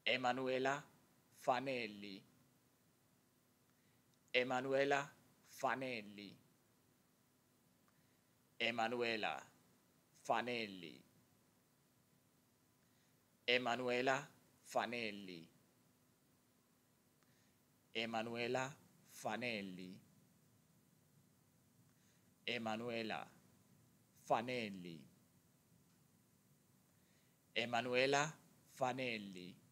Emanuela Fanelli, Emanuela Fanelli, Emanuela Fanelli, Emanuela Fanelli, Emanuela Fanelli, Emanuela Fanelli, Emanuela Fanelli.